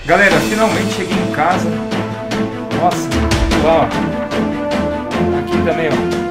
Galera, finalmente cheguei em casa. Nossa, ó. Aqui também, ó.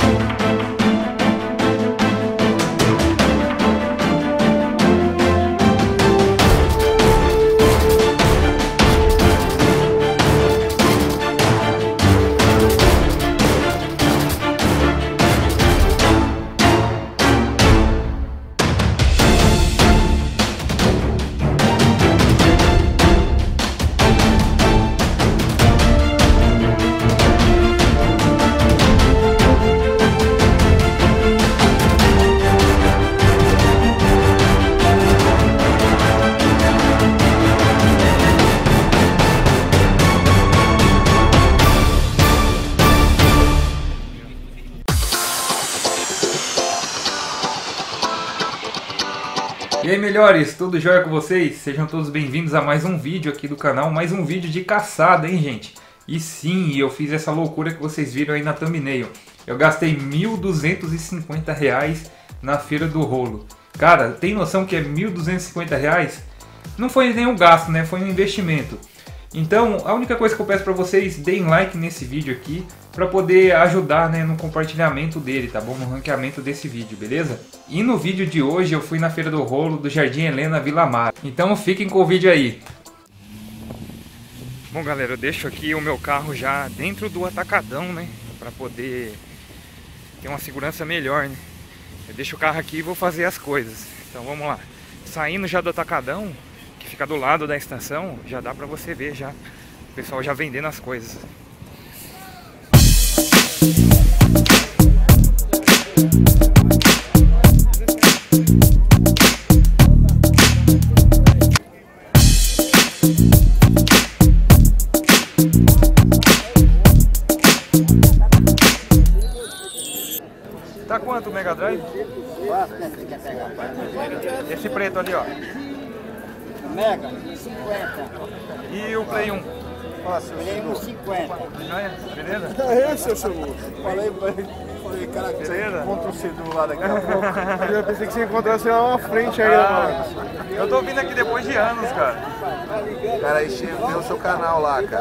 E aí, melhores, tudo jóia com vocês? Sejam todos bem-vindos a mais um vídeo aqui do canal, mais um vídeo de caçada, hein, gente? E sim, eu fiz essa loucura que vocês viram aí na thumbnail. Eu gastei R$ 1.250 na Feira do Rolo. Cara, tem noção que é R$ 1.250? Não foi nenhum gasto, né? Foi um investimento. Então, a única coisa que eu peço pra vocês, deem like nesse vídeo aqui, para poder ajudar, né, no compartilhamento dele, tá bom? No ranqueamento desse vídeo, beleza? E no vídeo de hoje eu fui na Feira do Rolo do Jardim Helena, Vila Mara. Então fiquem com o vídeo aí. Bom, galera, eu deixo aqui o meu carro já dentro do atacadão, né? Para poder ter uma segurança melhor, né? Eu deixo o carro aqui e vou fazer as coisas. Então vamos lá. Saindo já do atacadão, que fica do lado da estação, já dá para você ver já o pessoal já vendendo as coisas. Tá quanto o Mega Drive? Esse preto ali, ó. Mega, 50. E o Play 1? Nossa, Play 1, 50. Beleza? É esse, seu Lúcio. Falei pra ele, cara, que você encontra o Cidu lá daqui a pouco. Eu pensei que você encontrasse lá na frente aí, mano. Eu tô vindo aqui depois de anos, cara. Cara, aí tem o seu canal lá, cara.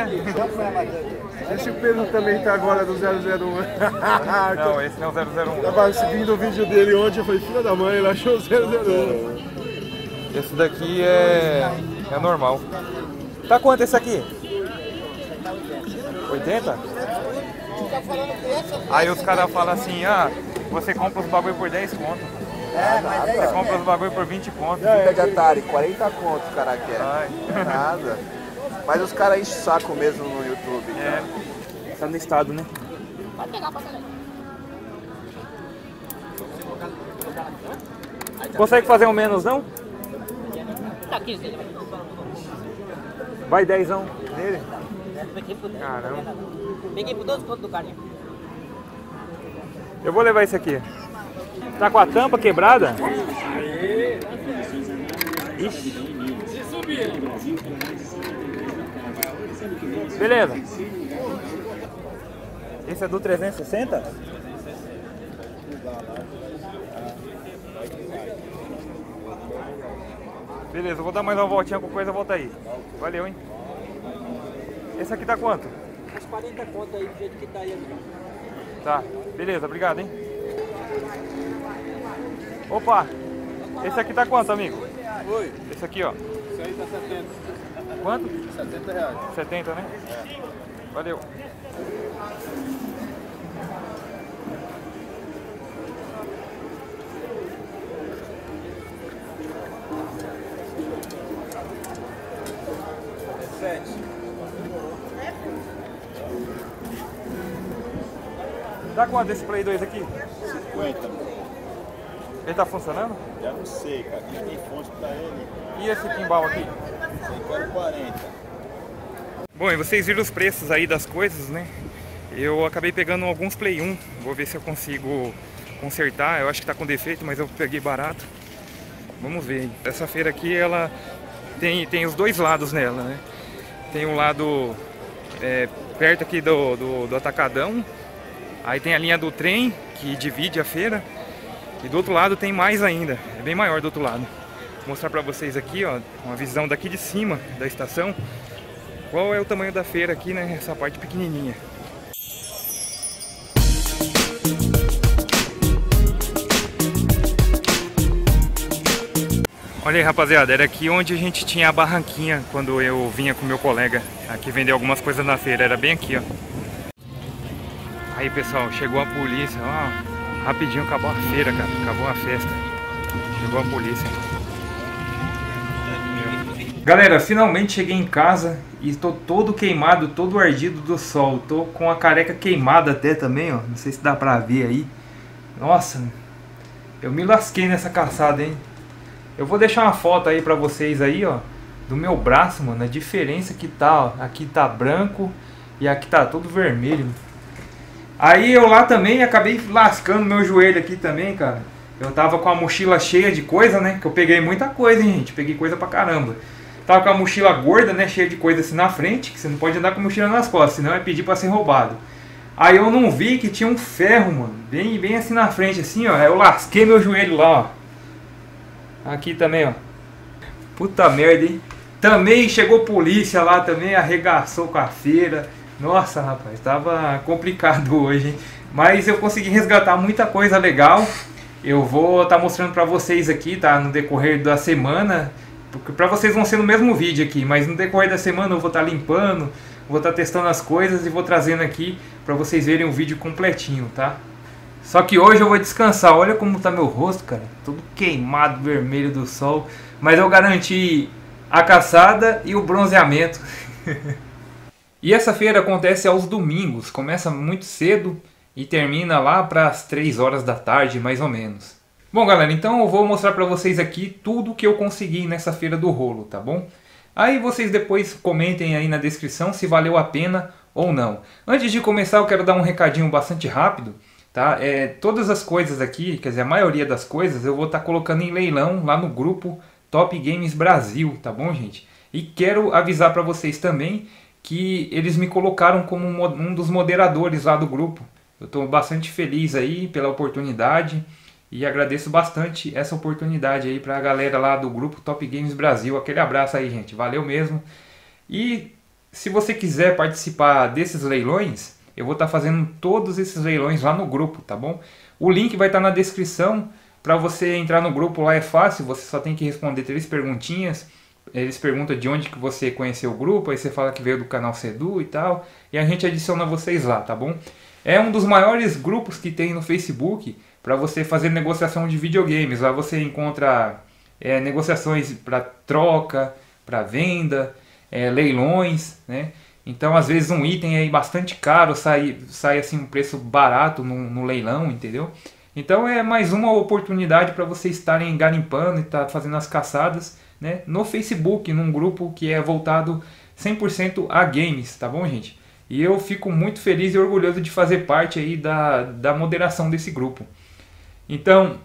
Esse Pedro também tá agora do 001. Não, esse não é o 001. Tava seguindo o vídeo dele ontem, eu falei, filha da mãe, ele achou o 001. Esse daqui é normal. Tá quanto esse aqui? 80? Aí os caras falam assim, ah, você compra os bagulho por 10 conto. Você compra os bagulho por 20 conto. Fica de Atari, 40 conto o cara quer. Ai. Nada. Mas os caras enchem o saco mesmo no YouTube. É. Tá no estado, né? Consegue fazer um menos, não? Vai 10 nele? Caramba. Peguei por 12 contos do carinha. Eu vou levar esse aqui. Tá com a tampa quebrada? Ixi. Beleza. Esse é do 360? Beleza, eu vou dar mais uma voltinha com coisa, volta aí. Valeu, hein? Esse aqui tá quanto? Uns 40 contos aí, do jeito que tá aí. Tá, beleza, obrigado, hein? Opa! Esse aqui tá quanto, amigo? Oi. Esse aqui, ó. Isso aí tá 70. Quanto? 70 reais. 70, né? É. Valeu. Tá quanto esse Play 2 aqui? 50. Ele tá funcionando? Já não sei, cara. Tem fonte pra ele. E esse pinball aqui? Eu quero 40. Bom, e vocês viram os preços aí das coisas, né? Eu acabei pegando alguns Play 1. Vou ver se eu consigo consertar. Eu acho que tá com defeito, mas eu peguei barato. Vamos ver. Essa feira aqui, ela tem os dois lados nela, né? Tem um lado perto aqui do atacadão. Aí tem a linha do trem, que divide a feira. E do outro lado tem mais ainda. É bem maior do outro lado. mostrar pra vocês aqui, ó, uma visão daqui de cima da estação. Qual é o tamanho da feira aqui, né? Essa parte pequenininha. Olha aí, rapaziada, era aqui onde a gente tinha a barranquinha quando eu vinha com meu colega aqui vender algumas coisas na feira. Era bem aqui, ó. Aí, pessoal, chegou a polícia, ó. Rapidinho acabou a feira, cara. Acabou a festa. Chegou a polícia. Galera, finalmente cheguei em casa e tô todo queimado, todo ardido do sol. Tô com a careca queimada até também, ó. Não sei se dá pra ver aí. Nossa, eu me lasquei nessa caçada, hein. Eu vou deixar uma foto aí pra vocês aí, ó, do meu braço, mano, a diferença que tá, ó. Aqui tá branco e aqui tá todo vermelho. Aí eu lá também acabei lascando meu joelho aqui também, cara. Eu tava com a mochila cheia de coisa, né, que eu peguei muita coisa, hein, gente. Peguei coisa pra caramba. Tava com a mochila gorda, né, cheia de coisa assim na frente, que você não pode andar com a mochila nas costas, senão é pedir pra ser roubado. Aí eu não vi que tinha um ferro, mano, bem assim na frente, assim, ó. Aí eu lasquei meu joelho lá, ó. Aqui também, ó. Puta merda, hein? Também chegou polícia lá também, arregaçou com a feira. Nossa, rapaz, tava complicado hoje, hein? Mas eu consegui resgatar muita coisa legal. Eu vou estar mostrando pra vocês aqui, tá? No decorrer da semana. Porque pra vocês vão ser no mesmo vídeo aqui. Mas no decorrer da semana eu vou estar limpando, vou estar testando as coisas e vou trazendo aqui pra vocês verem o vídeo completinho, tá? Só que hoje eu vou descansar. Olha como tá meu rosto, cara. Todo queimado, vermelho do sol. Mas eu garanti a caçada e o bronzeamento. E essa feira acontece aos domingos. Começa muito cedo e termina lá para as 3 horas da tarde, mais ou menos. Bom, galera, então eu vou mostrar para vocês aqui tudo que eu consegui nessa feira do rolo, tá bom? Aí vocês depois comentem aí na descrição se valeu a pena ou não. Antes de começar, eu quero dar um recadinho bastante rápido. Tá? Todas as coisas aqui, quer dizer, a maioria das coisas, eu vou estar colocando em leilão lá no grupo Top Games Brasil, tá bom, gente? E quero avisar para vocês também que eles me colocaram como um dos moderadores lá do grupo. Eu estou bastante feliz aí pela oportunidade e agradeço bastante essa oportunidade aí para a galera lá do grupo Top Games Brasil. Aquele abraço aí, gente, valeu mesmo. E se você quiser participar desses leilões, eu vou estar fazendo todos esses leilões lá no grupo, tá bom? O link vai estar na descrição. Para você entrar no grupo lá é fácil, você só tem que responder 3 perguntinhas. Eles perguntam de onde que você conheceu o grupo, aí você fala que veio do canal Sedu e tal. E a gente adiciona vocês lá, tá bom? É um dos maiores grupos que tem no Facebook para você fazer negociação de videogames. Lá você encontra negociações para troca, para venda, leilões, né? Então, às vezes, um item aí bastante caro sai assim um preço barato no leilão, entendeu? Então, é mais uma oportunidade para vocês estarem garimpando e estar fazendo as caçadas, né, no Facebook, num grupo que é voltado 100% a games, tá bom, gente? E eu fico muito feliz e orgulhoso de fazer parte aí da moderação desse grupo. Então,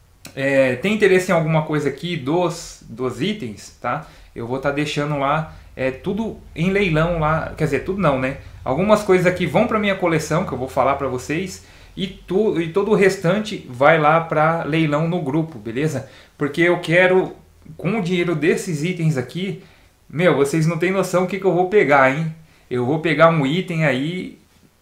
tem interesse em alguma coisa aqui dos itens, tá? Eu vou estar deixando lá tudo em leilão lá, quer dizer, tudo não, né? Algumas coisas aqui vão para minha coleção, que eu vou falar para vocês, e todo o restante vai lá para leilão no grupo, beleza? Porque eu quero, com o dinheiro desses itens aqui, meu, vocês não tem noção o que eu vou pegar, hein? Eu vou pegar um item aí,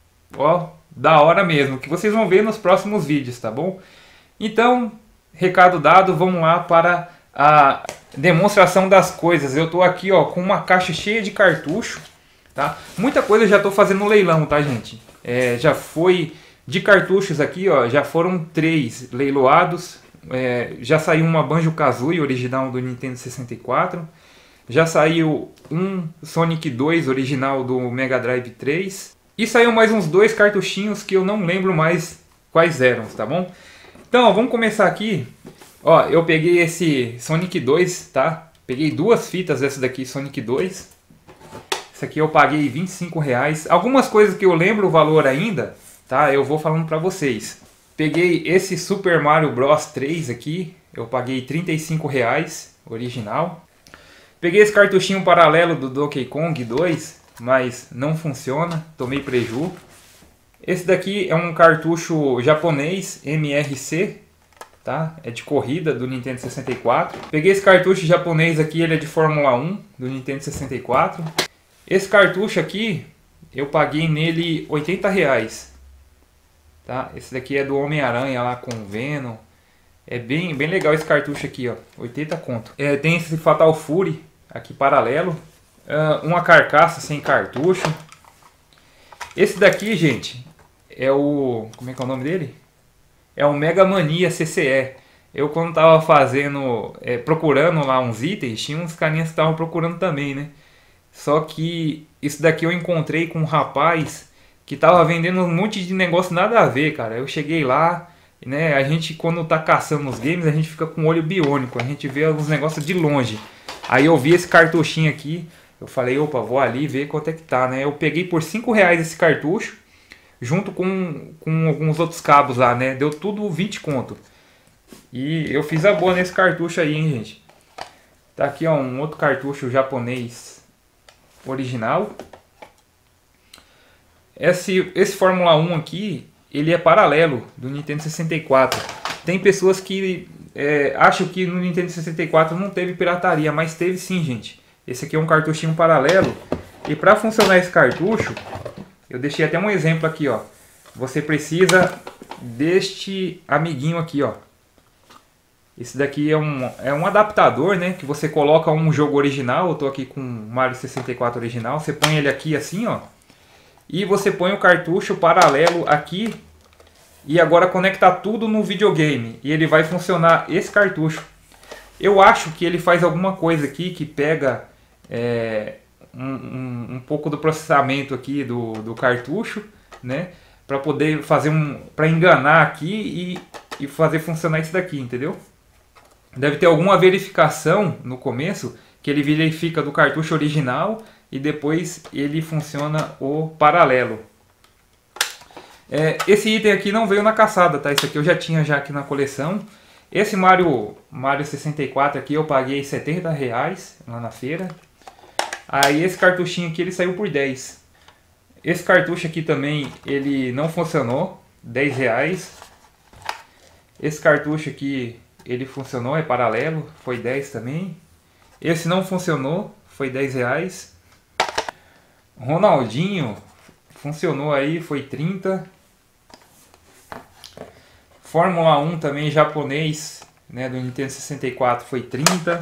ó, da hora mesmo, que vocês vão ver nos próximos vídeos, tá bom? Então, recado dado, vamos lá para a demonstração das coisas. Eu tô aqui, ó, com uma caixa cheia de cartucho, tá? Muita coisa eu já tô fazendo no leilão, tá, gente? Já foi de cartuchos aqui, ó, já foram 3 leiloados. Já saiu uma Banjo-Kazooie original do Nintendo 64. Já saiu um Sonic 2 original do Mega Drive 3. E saiu mais uns 2 cartuchinhos que eu não lembro mais quais eram, tá bom? Então, ó, vamos começar aqui. Ó, eu peguei esse Sonic 2, tá? Peguei 2 fitas dessa daqui, Sonic 2. Essa aqui eu paguei R$25. Algumas coisas que eu lembro o valor ainda, tá? Eu vou falando pra vocês. Peguei esse Super Mario Bros 3 aqui. Eu paguei R$35, original. Peguei esse cartuchinho paralelo do Donkey Kong 2, mas não funciona. Tomei preju. Esse daqui é um cartucho japonês, MRC. tá? É de corrida do Nintendo 64. Peguei esse cartucho japonês aqui, ele é de Fórmula 1 do Nintendo 64. Esse cartucho aqui, eu paguei nele R$80, tá? Esse daqui é do Homem-Aranha lá com o Venom. É bem legal esse cartucho aqui, ó, 80 conto. Tem esse Fatal Fury aqui paralelo. Uma carcaça sem cartucho. Esse daqui, gente, é o... como é que é o nome dele? É o Mega Mania CCE. Eu quando tava fazendo, procurando lá uns itens, tinha uns carinhas que estavam procurando também, né? Só que isso daqui eu encontrei com um rapaz que tava vendendo um monte de negócio nada a ver, cara. Eu cheguei lá, né? A gente quando tá caçando nos games, a gente fica com o olho biônico. A gente vê os negócios de longe. Aí eu vi esse cartuchinho aqui. Eu falei, opa, vou ali ver quanto é que tá, né? Eu peguei por R$5 esse cartucho, junto com alguns outros cabos lá, né? Deu tudo 20 conto. E eu fiz a boa nesse cartucho aí, hein, gente? Tá aqui, ó, um outro cartucho japonês original. Esse Fórmula 1 aqui, ele é paralelo do Nintendo 64. Tem pessoas que acham que no Nintendo 64 não teve pirataria, mas teve sim, gente. Esse aqui é um cartuchinho paralelo. E para funcionar esse cartucho, eu deixei até um exemplo aqui, ó. Você precisa deste amiguinho aqui, ó. Esse daqui é um adaptador, né? Que você coloca um jogo original. Eu tô aqui com o Mario 64 original. Você põe ele aqui assim, ó. E você põe o cartucho paralelo aqui. E agora conecta tudo no videogame. E ele vai funcionar esse cartucho. Eu acho que ele faz alguma coisa aqui que pega um pouco do processamento aqui do cartucho, né? Para poder fazer para enganar aqui e fazer funcionar isso daqui, entendeu? Deve ter alguma verificação no começo que ele verifica do cartucho original e depois ele funciona o paralelo. Esse item aqui não veio na caçada, tá? Esse aqui eu já tinha aqui na coleção. Esse Mario 64 aqui eu paguei R$70 lá na feira. Aí esse cartuchinho aqui ele saiu por 10. Esse cartucho aqui também ele não funcionou, R$10. Esse cartucho aqui ele funcionou, é paralelo, foi 10 também. Esse não funcionou, foi R$10. Ronaldinho funcionou aí, foi 30. Fórmula 1 também japonês, né, do Nintendo 64 foi 30.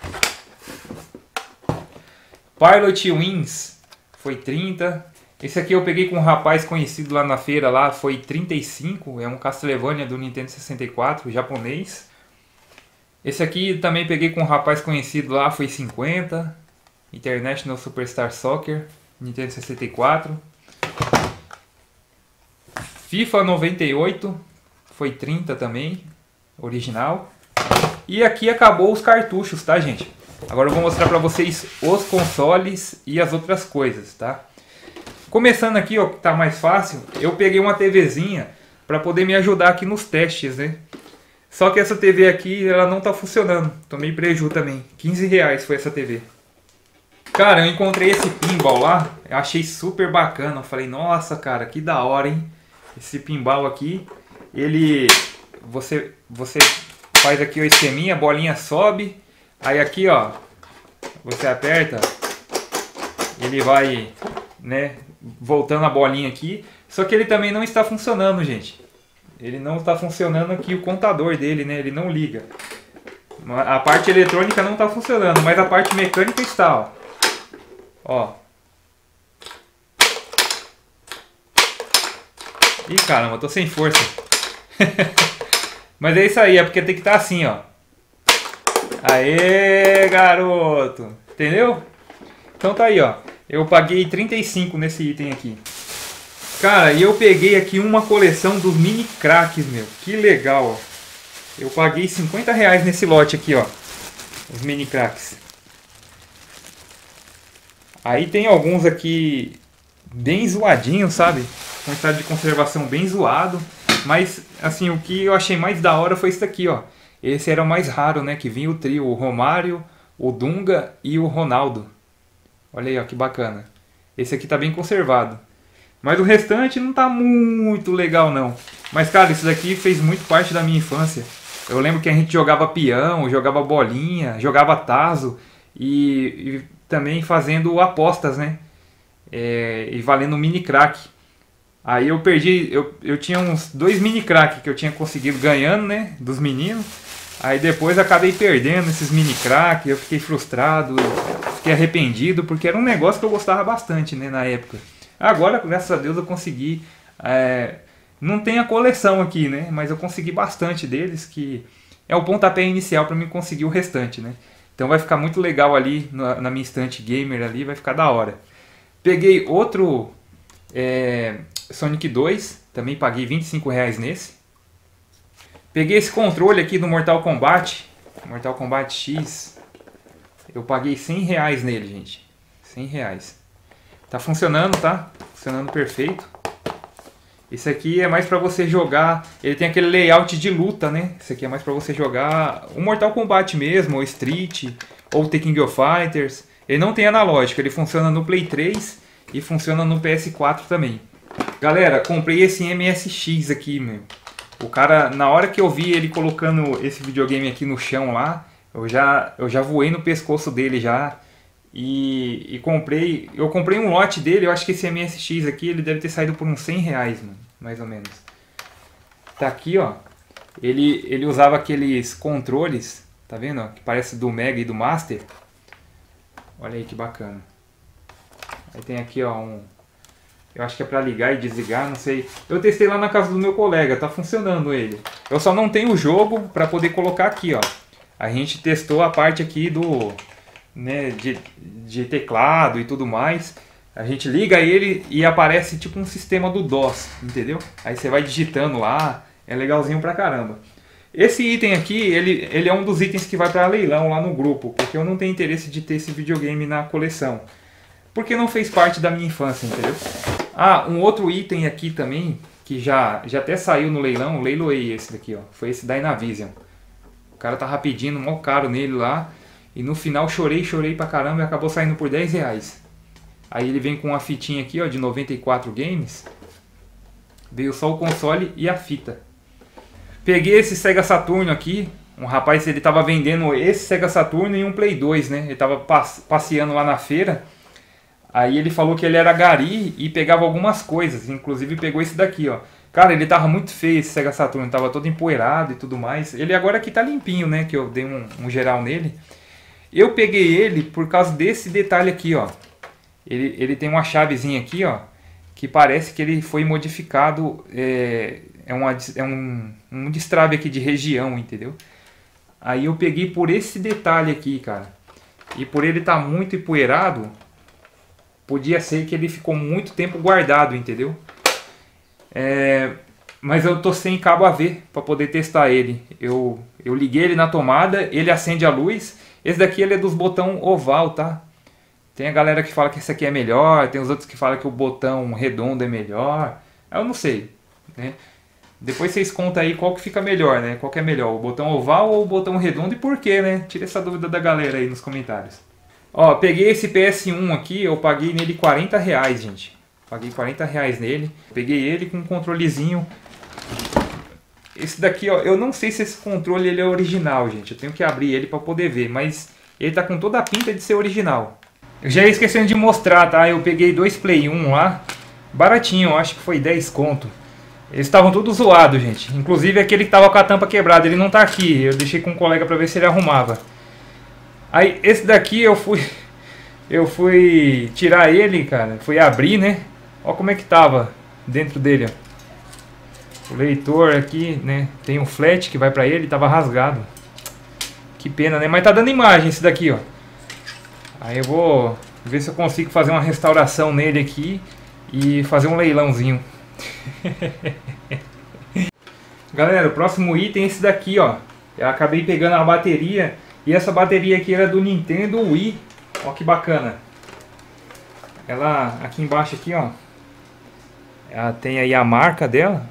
Pilot Wings foi 30. Esse aqui eu peguei com um rapaz conhecido lá na feira, lá foi 35. É um Castlevania do Nintendo 64, japonês. Esse aqui também peguei com um rapaz conhecido lá, foi 50. International Superstar Soccer, Nintendo 64. FIFA 98. Foi 30 também, original. E aqui acabou os cartuchos, tá, gente? Agora eu vou mostrar pra vocês os consoles e as outras coisas, tá? Começando aqui, ó, que tá mais fácil, eu peguei uma TVzinha pra poder me ajudar aqui nos testes, né? Só que essa TV aqui, ela não tá funcionando. Tomei prejuízo também. R$15 foi essa TV. Cara, eu encontrei esse pinball lá, eu achei super bacana. Eu falei, nossa, cara, que da hora, hein? Esse pinball aqui. Você faz aqui o esqueminha, a bolinha sobe, aí aqui, ó, você aperta, ele vai, né, voltando a bolinha aqui. Só que ele também não está funcionando, gente. Ele não está funcionando aqui o contador dele, né? Ele não liga. A parte eletrônica não está funcionando, mas a parte mecânica está, ó. Ó. Ih, caramba, tô sem força. Mas é isso aí, é porque tem que estar assim, ó. Aê, garoto! Entendeu? Então tá aí, ó. Eu paguei 35 nesse item aqui. Cara, e eu peguei aqui uma coleção dos mini craques, meu. Que legal, ó. Eu paguei R$50 nesse lote aqui, ó. Os mini craques. Aí tem alguns aqui bem zoadinhos, sabe? Com estado de conservação bem zoado. Mas, assim, o que eu achei mais da hora foi esse daqui, ó. Esse era o mais raro, né? Que vinha o trio, o Romário, o Dunga e o Ronaldo. Olha aí, ó, que bacana. Esse aqui tá bem conservado. Mas o restante não tá muito legal, não. Mas, cara, isso daqui fez muito parte da minha infância. Eu lembro que a gente jogava peão, jogava bolinha, jogava tazo e também fazendo apostas, né? E valendo mini crack. Aí eu perdi, eu tinha uns 2 mini crack que eu tinha conseguido ganhando, né? Dos meninos. Aí depois acabei perdendo esses mini crack, eu fiquei frustrado, fiquei arrependido, porque era um negócio que eu gostava bastante, né, na época. Agora, graças a Deus, eu consegui... não tem a coleção aqui, né, mas eu consegui bastante deles, que é o pontapé inicial para mim conseguir o restante, né. Então vai ficar muito legal ali na minha estante gamer ali, vai ficar da hora. Peguei outro Sonic 2, também paguei R$25 nesse. Peguei esse controle aqui do Mortal Kombat X. Eu paguei R$100 nele, gente. R$100. Tá funcionando, tá? Funcionando perfeito. Esse aqui é mais pra você jogar... Ele tem aquele layout de luta, né? Esse aqui é mais pra você jogar o Mortal Kombat mesmo, ou Street, ou The King of Fighters. Ele não tem analógico, ele funciona no Play 3 e funciona no PS4 também. Galera, comprei esse MSX aqui, meu. O cara, na hora que eu vi ele colocando esse videogame aqui no chão lá, eu já voei no pescoço dele já. Eu comprei um lote dele. Eu acho que esse MSX aqui, ele deve ter saído por uns R$100, mano, mais ou menos. Tá aqui, ó. Ele usava aqueles controles, tá vendo, ó, que parece do Mega e do Master. Olha aí que bacana. Aí tem aqui, ó, eu acho que é pra ligar e desligar, não sei. Eu testei lá na casa do meu colega, tá funcionando ele. Eu só não tenho o jogo pra poder colocar aqui, ó. A gente testou a parte aqui do... né, de teclado e tudo mais. A gente liga ele e aparece tipo um sistema do DOS, entendeu? Aí você vai digitando lá, é legalzinho pra caramba. Esse item aqui, ele é um dos itens que vai pra leilão lá no grupo, porque eu não tenho interesse de ter esse videogame na coleção. Porque não fez parte da minha infância, entendeu? Ah, um outro item aqui também, que já até saiu no leilão, leiloei esse daqui, ó. Foi esse Dynavision. O cara tá rapidinho, mó caro nele lá. E no final chorei pra caramba e acabou saindo por R$10. Aí ele vem com uma fitinha aqui, ó, de 94 games. Veio só o console e a fita. Peguei esse Sega Saturno aqui. Um rapaz, ele tava vendendo esse Sega Saturno e um Play 2, né? Ele tava passeando lá na feira. Aí ele falou que ele era gari e pegava algumas coisas. Inclusive pegou esse daqui, ó. Cara, ele tava muito feio esse Sega Saturno. Tava todo empoeirado e tudo mais. Ele agora aqui tá limpinho, né? Que eu dei um geral nele. Eu peguei ele por causa desse detalhe aqui, ó. Ele tem uma chavezinha aqui, ó, que parece que ele foi modificado. Um destrave aqui de região, entendeu? Aí eu peguei por esse detalhe aqui, cara. E por ele estar muito empoeirado, podia ser que ele ficou muito tempo guardado, entendeu? Mas eu tô sem cabo AV para poder testar ele. Eu liguei ele na tomada, ele acende a luz. Esse daqui ele é dos botão oval, tá? Tem a galera que fala que esse aqui é melhor, tem os outros que falam que o botão redondo é melhor. Eu não sei, né? Depois vocês contam aí qual que fica melhor, né? Qual que é melhor, o botão oval ou o botão redondo e por quê, né? Tira essa dúvida da galera aí nos comentários. Ó, peguei esse PS1 aqui, eu paguei nele R$40, gente. Paguei R$40 nele. Peguei ele com um controlezinho. Esse daqui, ó, eu não sei se esse controle ele é original, gente. Eu tenho que abrir ele para poder ver, mas ele tá com toda a pinta de ser original. Eu já ia esquecendo de mostrar, tá? Eu peguei 2 Play 1 lá, baratinho, eu acho que foi 10 conto. Eles estavam todos zoados, gente. Inclusive aquele que tava com a tampa quebrada, ele não tá aqui. Eu deixei com um colega para ver se ele arrumava. Aí esse daqui eu fui tirar ele, cara. Fui abrir, né? Ó como é que tava dentro dele, ó. O leitor aqui, né, tem um flat que vai pra ele, tava rasgado. Que pena, né? Mas tá dando imagem esse daqui, ó. Aí eu vou ver se eu consigo fazer uma restauração nele aqui e fazer um leilãozinho. Galera, o próximo item é esse daqui, ó. Eu acabei pegando a bateria e essa bateria aqui era do Nintendo Wii. Ó que bacana. Ela aqui embaixo aqui, ó. Ela tem aí a marca dela.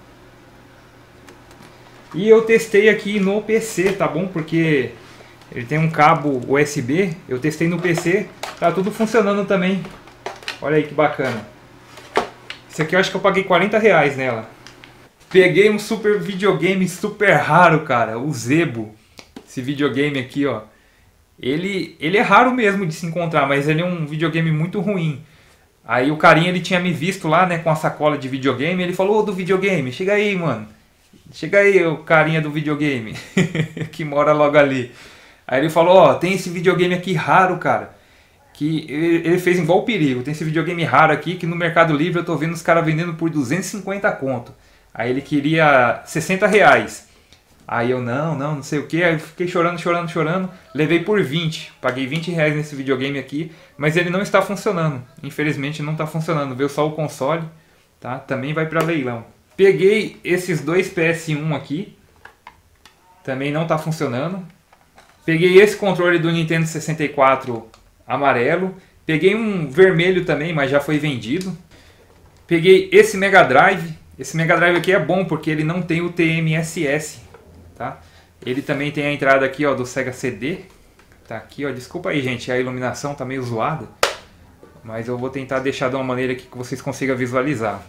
E eu testei aqui no PC, tá bom? Porque ele tem um cabo USB. Eu testei no PC, tá tudo funcionando também. Olha aí que bacana. Esse aqui eu acho que eu paguei R$40 nela. Peguei um super videogame super raro, cara, o Zebo. Esse videogame aqui, ó. Ele é raro mesmo de se encontrar, mas ele é um videogame muito ruim. Aí o carinha, ele tinha me visto lá, né, com a sacola de videogame, ele falou, ô, do videogame, chega aí, mano. Chega aí, o carinha do videogame, que mora logo ali. Aí ele falou, ó, tem esse videogame aqui raro, cara. Que ele fez igual o perigo, tem esse videogame raro aqui, que no Mercado Livre eu tô vendo os caras vendendo por 250 conto. Aí ele queria 60 reais. Aí eu, não sei o que. Aí eu fiquei chorando. Levei por 20. Paguei 20 reais nesse videogame aqui. Mas ele não está funcionando. Infelizmente não está funcionando. Veio só o console. Tá? Também vai para leilão. Peguei esses dois PS1 aqui. Também não está funcionando. Peguei esse controle do Nintendo 64 amarelo. Peguei um vermelho também, mas já foi vendido. Peguei esse Mega Drive. Esse Mega Drive aqui é bom porque ele não tem o TMSS, tá? Ele também tem a entrada aqui, ó, do Sega CD. Tá aqui, ó. Desculpa aí, gente, a iluminação tá meio zoada, mas eu vou tentar deixar de uma maneira aqui que vocês consigam visualizar.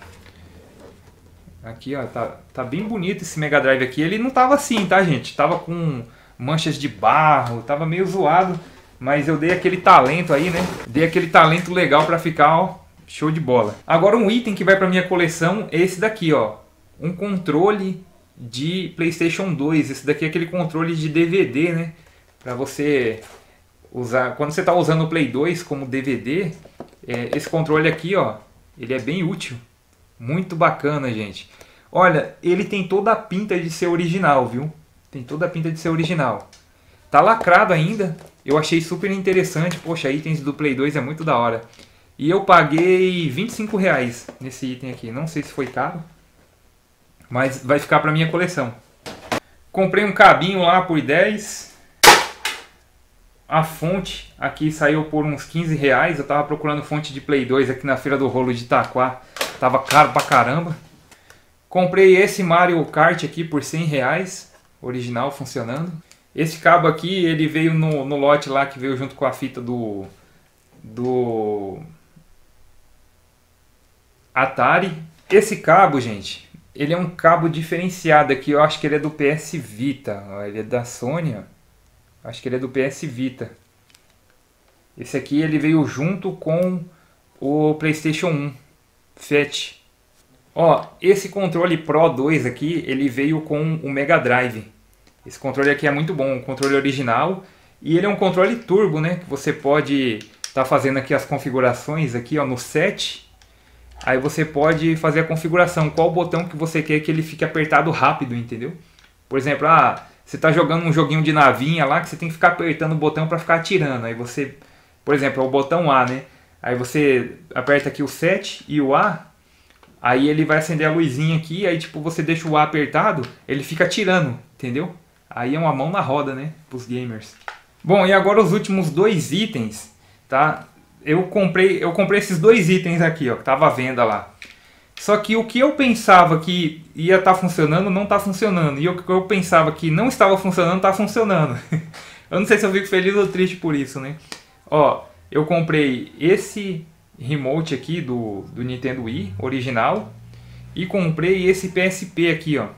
Aqui, ó, tá bem bonito esse Mega Drive aqui. Ele não tava assim, tá, gente? Tava com manchas de barro, tava meio zoado, mas eu dei aquele talento aí, né? Dei aquele talento legal pra ficar, ó, show de bola. Agora um item que vai para minha coleção é esse daqui, ó. Um controle de PlayStation 2. Esse daqui é aquele controle de DVD, né? Para você usar quando você está usando o Play 2 como DVD. Esse controle aqui, ó, ele é bem útil. Muito bacana, gente. Olha, ele tem toda a pinta de ser original, viu? Tem toda a pinta de ser original. Tá lacrado ainda. Eu achei super interessante. Poxa, itens do Play 2 é muito da hora. E eu paguei 25 reais nesse item aqui. Não sei se foi caro, mas vai ficar para minha coleção. Comprei um cabinho lá por 10. A fonte aqui saiu por uns 15 reais. Eu tava procurando fonte de Play 2 aqui na Feira do Rolo de Itaquá. Tava caro pra caramba. Comprei esse Mario Kart aqui por 100 reais. Original, funcionando. Esse cabo aqui, ele veio no lote lá que veio junto com a fita do Atari. Esse cabo, gente, ele é um cabo diferenciado aqui. Eu acho que ele é do PS Vita. Ele é da Sony. Acho que ele é do PS Vita. Esse aqui ele veio junto com o PlayStation 1 Fat. Ó, esse controle Pro 2 aqui, ele veio com o Mega Drive. Esse controle aqui é muito bom, um controle original. E ele é um controle turbo, né? Que você pode estar fazendo aqui as configurações aqui, ó, no set. Aí você pode fazer a configuração, qual botão que você quer que ele fique apertado rápido, entendeu? Por exemplo, você está jogando um joguinho de navinha lá que você tem que ficar apertando o botão para ficar atirando. Aí você, por exemplo, é o botão A, né? Aí você aperta aqui o set e o A, aí ele vai acender a luzinha aqui, aí tipo você deixa o A apertado, ele fica atirando, entendeu? Aí é uma mão na roda, né, pros gamers. Bom, e agora os últimos dois itens, tá? Eu comprei esses dois itens aqui, ó, que tava à venda lá. Só que o que eu pensava que ia estar funcionando, não está funcionando. E o que eu pensava que não estava funcionando, está funcionando. Eu não sei se eu fico feliz ou triste por isso, né? Ó, eu comprei esse remote aqui do Nintendo Wii, original. E comprei esse PSP aqui, ó.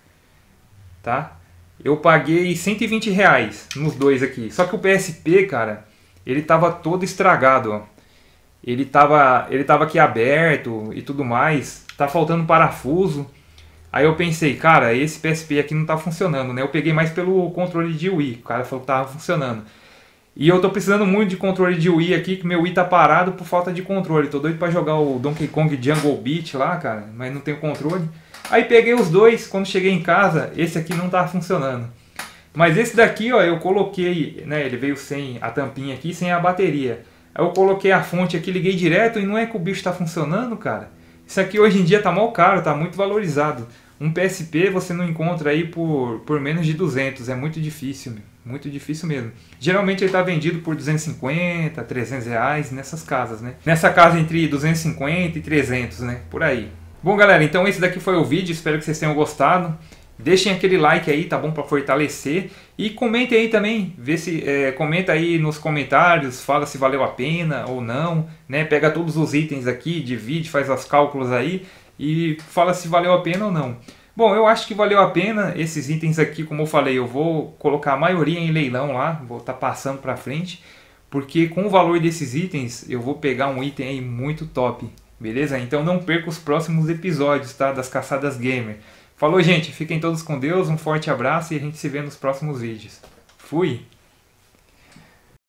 Tá? Eu paguei 120 reais nos dois aqui. Só que o PSP, cara, ele tava todo estragado, ó. Ele tava aqui aberto e tudo mais. Tá faltando parafuso. Aí eu pensei, cara, esse PSP aqui não tá funcionando, né? Eu peguei mais pelo controle de Wii. O cara falou que tava funcionando. E eu tô precisando muito de controle de Wii aqui, que meu Wii tá parado por falta de controle. Tô doido pra jogar o Donkey Kong Jungle Beat lá, cara, mas não tenho controle. Aí peguei os dois, quando cheguei em casa, esse aqui não tá funcionando. Mas esse daqui, ó, eu coloquei, né, ele veio sem a tampinha aqui, sem a bateria. Aí eu coloquei a fonte aqui, liguei direto e não é que o bicho tá funcionando, cara. Isso aqui hoje em dia tá mal caro, tá muito valorizado. Um PSP você não encontra aí por menos de 200, é muito difícil mesmo. Geralmente ele tá vendido por 250, 300 reais nessas casas, né? Nessa casa entre 250 e 300, né? Por aí. Bom, galera, então esse daqui foi o vídeo, espero que vocês tenham gostado. Deixem aquele like aí, tá bom, para fortalecer. E comentem aí também, comenta aí nos comentários, fala se valeu a pena ou não, né? Pega todos os itens aqui, divide, faz os cálculos aí e fala se valeu a pena ou não. Bom, eu acho que valeu a pena. Esses itens aqui, como eu falei, eu vou colocar a maioria em leilão lá, vou estar passando para frente, porque com o valor desses itens eu vou pegar um item aí muito top, beleza? Então não perca os próximos episódios, tá? Das Caçadas Gamer. Falou, gente, fiquem todos com Deus, um forte abraço e a gente se vê nos próximos vídeos. Fui!